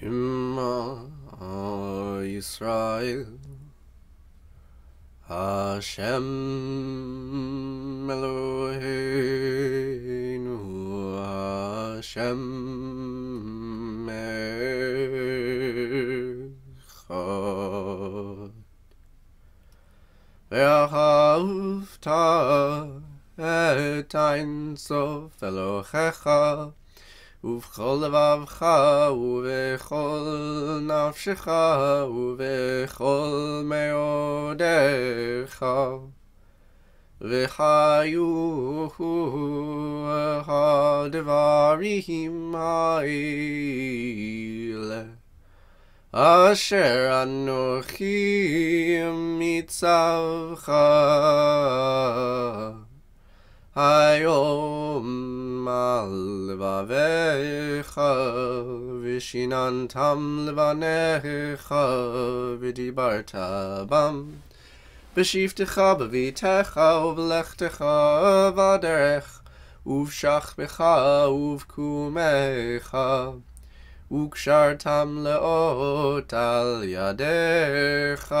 Shema Yisrael Hashem Eloheinu Hashem Echad Vahafta et Ein Sof Elohecha ובכל לבבך ובכל נפשך ובכל מאודך וחיו הדברים האלה אשר אנוכי מצווך היום על לבביך ושיננתם לבניך ודיברת בם בשבתך בביתך ובלכתך בדרך ובשכבך ובקומך וקשרתם לאות על ידיך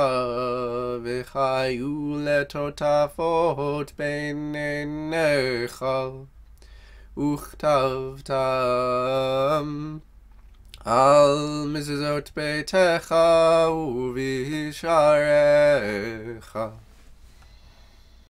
וחיו לטוטפות בין עיניך וכתבתם על מזוזות ביתך ובשעריך